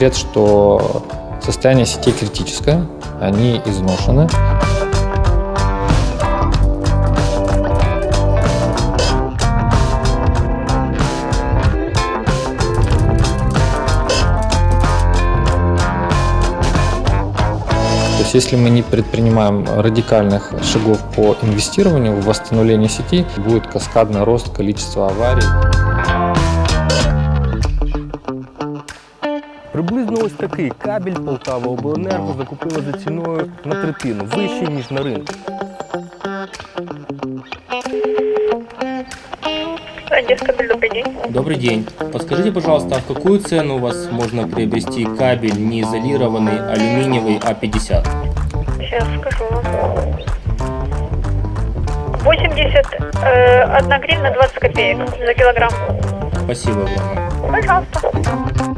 секрет, что состояние сетей критическое, они изношены. То есть, если мы не предпринимаем радикальных шагов по инвестированию в восстановление сети, будет каскадный рост количества аварий. Приблизно ось такий кабель Полтаваобленерго закупила за ціною на третину, вище, ніж на ринку. Одесскабель, добрый день. Добрый день. Подскажите, пожалуйста, в какую цену у вас можно приобрести кабель неизолированный алюминиевый А50? Сейчас скажу вам. 81 гривна 20 копеек за килограмм. Спасибо вам. Пожалуйста.